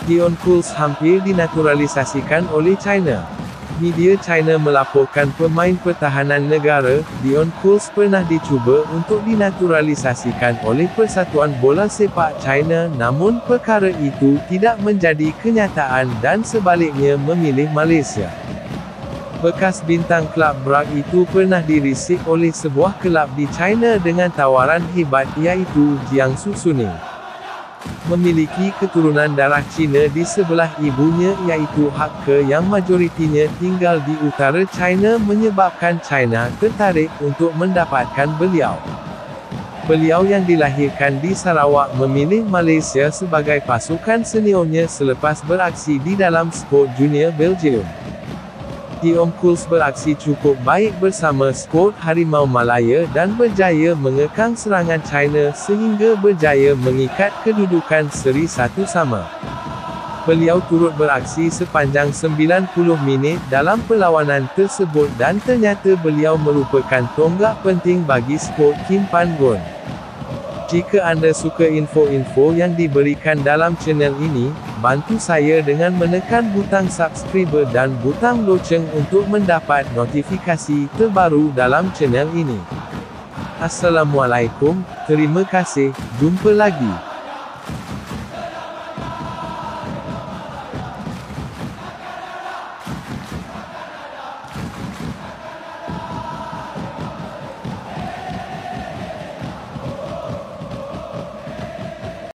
Dion Kools hampir dinaturalisasikan oleh China. Media China melaporkan pemain pertahanan negara, Dion Kools pernah dicuba untuk dinaturalisasikan oleh Persatuan Bola Sepak China, namun perkara itu tidak menjadi kenyataan dan sebaliknya memilih Malaysia. Bekas bintang kelab Bragg itu pernah dirisik oleh sebuah kelab di China dengan tawaran hebat iaitu Jiangsu Suning. Memiliki keturunan darah Cina di sebelah ibunya iaitu Hak Ke yang majoritinya tinggal di utara China menyebabkan China tertarik untuk mendapatkan beliau. Beliau yang dilahirkan di Sarawak memilih Malaysia sebagai pasukan seniornya selepas beraksi di dalam skuad junior Belgium. Dion Kools beraksi cukup baik bersama skuad Harimau Malaya dan berjaya mengekang serangan China sehingga berjaya mengikat kedudukan seri 1-1. Beliau turut beraksi sepanjang 90 minit dalam perlawanan tersebut dan ternyata beliau merupakan tonggak penting bagi skuad Kim Pan Gon. Jika anda suka info-info yang diberikan dalam channel ini, bantu saya dengan menekan butang subscribe dan butang loceng untuk mendapat notifikasi terbaru dalam channel ini. Assalamualaikum, terima kasih, jumpa lagi.